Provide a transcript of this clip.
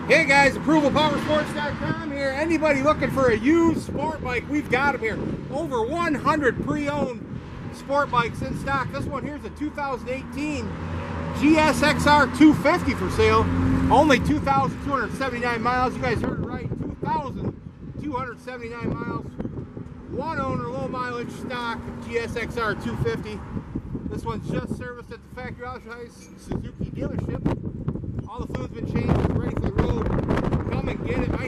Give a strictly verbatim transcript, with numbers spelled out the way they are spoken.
Hey guys, approval power sports dot com here. Anybody looking for a used sport bike, we've got them here. Over one hundred pre-owned sport bikes in stock. This one here is a two thousand eighteen G S X R two fifty for sale. Only two thousand two hundred seventy-nine miles. You guys heard it right, two thousand two hundred seventy-nine miles. One owner, low mileage stock G S X R two fifty. This one's just serviced at the factory authorized Suzuki dealership. All the fluid's been changed, it's ready for the road. Come and get it.